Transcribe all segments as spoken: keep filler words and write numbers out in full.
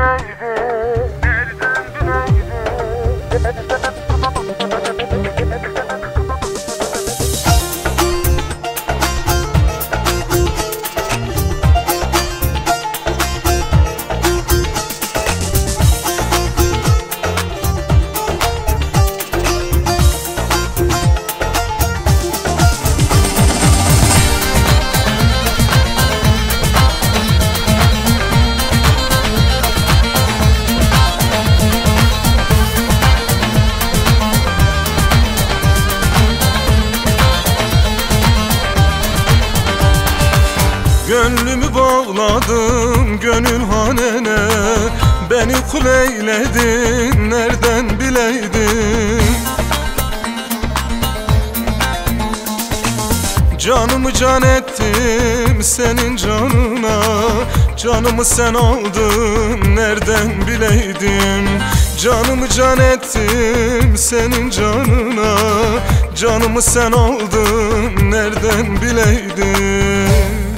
Gönlümü bağladım gönül hanene, beni kul eyledin, nereden bileydin? Canımı can ettim senin canına, canımı sen aldın, nereden bileydim? Canımı can ettim senin canına, canımı sen aldın, nereden bileydim?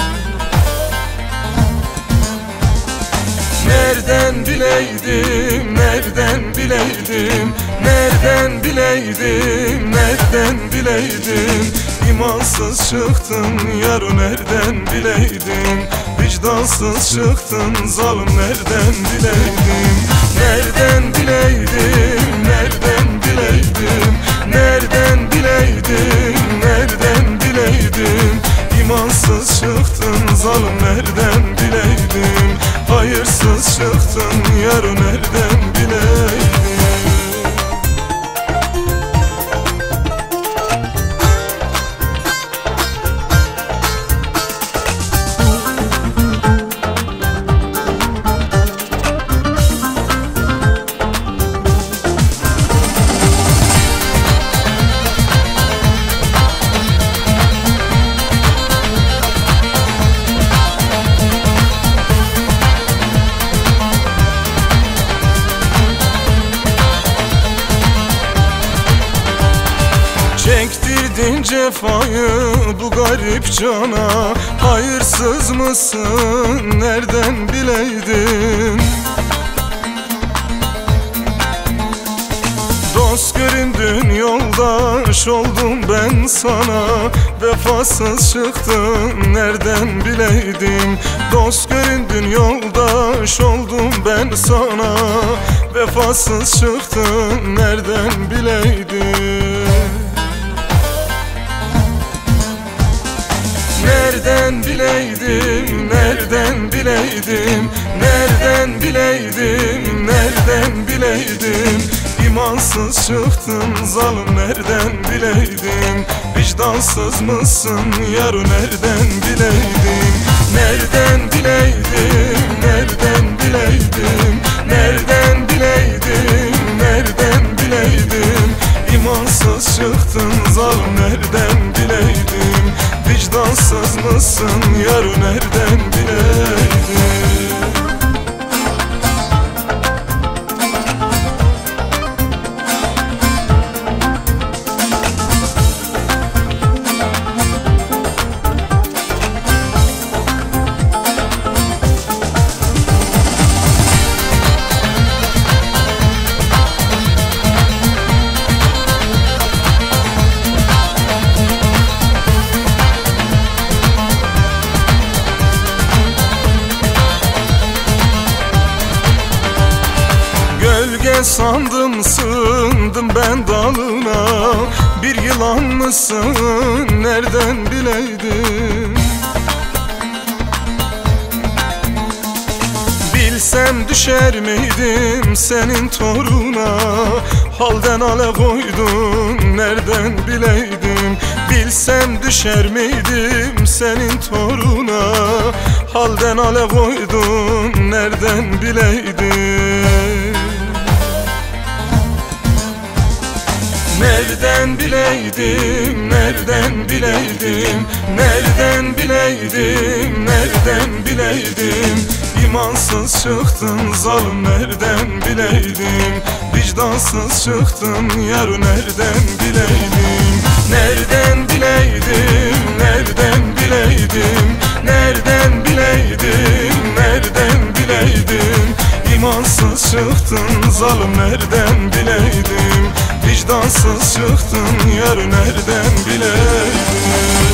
Nereden bileydim, nereden bileydim, nereden bileydim, nereden bileydim? İmansız çıktın yar, nereden bileydim? Vicdansız çıktın zalim, nereden bileydim? Nereden bileydim, nereden bileydim, nereden bileydim, nereden bileydim? İmansız çıktın zalim, nereden bileydim? Hayırsız çıktın yar, nereden bileydim? Çektirdin cefayı bu garip cana, hayırsız mısın, nereden bileydin? Dost göründün, yoldaş oldum ben sana, vefasız çıktın, nereden bileydim? Dost göründün, yoldaş oldum ben sana, vefasız çıktın, nereden bileydim? Nereden bileydim, nereden bileydim, nereden bileydim, nereden bileydim? İmansız çıktın zalim, nereden bileydim? Vicdansız mısın yar, nereden bileydim? Nereden bileydim, nereden bileydim, nereden bileydim, nereden bileydim? İmansız çıktın zalim, nereden bileydim? Vicdansız mısın yar, nereden bileydim? Gölge sandım, sığındım ben dalına, bir yılan mısın, nereden bileydim? Bilsem düşer miydim senin toruna, halden ale koydun, nereden bileydim? Bilsem düşer miydim senin toruna, halden ale koydun, nereden bileydim? Nereden bileydim, nereden bileydim, nereden bileydim, nereden bileydim? İmansız çıktın zalim, nereden bileydim? Vicdansız çıktın yar, nereden bileydim? Nereden bileydim, nereden bileydim, nereden bileydim, nereden bileydim? İmansız İmansız çıktın zalim nereden bileydim, vicdansız çıktın yar nereden bileydim.